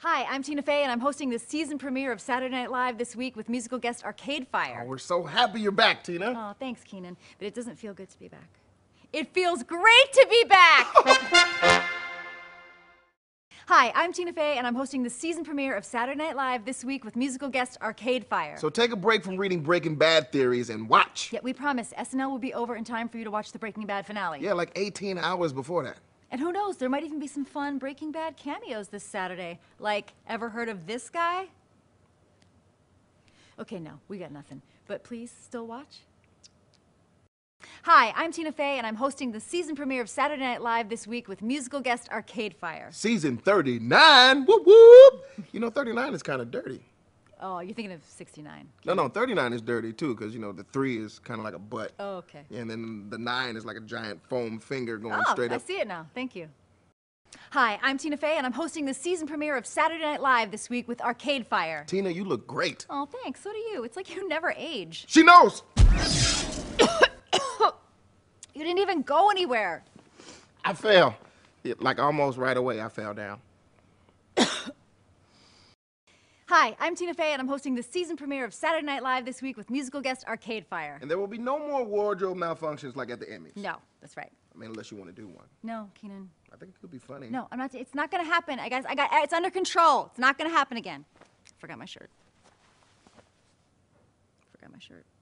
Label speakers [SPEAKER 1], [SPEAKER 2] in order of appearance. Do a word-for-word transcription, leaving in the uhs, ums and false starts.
[SPEAKER 1] Hi, I'm Tina Fey, and I'm hosting the season premiere of Saturday Night Live this week with musical guest Arcade Fire.
[SPEAKER 2] Oh, we're so happy you're back, Tina.
[SPEAKER 1] Oh, thanks, Keenan. But it doesn't feel good to be back. It feels great to be back! Hi, I'm Tina Fey, and I'm hosting the season premiere of Saturday Night Live this week with musical guest Arcade Fire.
[SPEAKER 2] So take a break from reading Breaking Bad theories and watch.
[SPEAKER 1] Yeah, we promise S N L will be over in time for you to watch the Breaking Bad finale.
[SPEAKER 2] Yeah, like eighteen hours before that.
[SPEAKER 1] And who knows, there might even be some fun Breaking Bad cameos this Saturday. Like, ever heard of this guy? Okay, no, we got nothing. But please, still watch? Hi, I'm Tina Fey, and I'm hosting the season premiere of Saturday Night Live this week with musical guest Arcade Fire.
[SPEAKER 2] Season thirty-nine, whoop whoop! You know, thirty-nine is kind of dirty.
[SPEAKER 1] Oh, you're thinking of sixty-nine.
[SPEAKER 2] No, no, thirty-nine is dirty too, because, you know, the three is kind of like a butt.
[SPEAKER 1] Oh, okay.
[SPEAKER 2] And then the nine is like a giant foam finger going
[SPEAKER 1] Oh,
[SPEAKER 2] straight
[SPEAKER 1] I
[SPEAKER 2] up.
[SPEAKER 1] see it now. Thank you. Hi, I'm Tina Fey, and I'm hosting the season premiere of Saturday Night Live this week with Arcade Fire.
[SPEAKER 2] Tina, you look great.
[SPEAKER 1] Oh, thanks. So do you. It's like you never age.
[SPEAKER 2] She knows!
[SPEAKER 1] You didn't even go anywhere.
[SPEAKER 2] I fell. It, like almost right away, I fell down.
[SPEAKER 1] Hi, I'm Tina Fey, and I'm hosting the season premiere of Saturday Night Live this week with musical guest Arcade Fire.
[SPEAKER 2] And there will be no more wardrobe malfunctions like at the Emmys.
[SPEAKER 1] No, that's right.
[SPEAKER 2] I mean, unless you want to do one.
[SPEAKER 1] No, Keenan.
[SPEAKER 2] I think it could be funny.
[SPEAKER 1] No, I'm not. It's not gonna happen. I guys, I got. It's under control. It's not gonna happen again. Forgot my shirt. Forgot my shirt.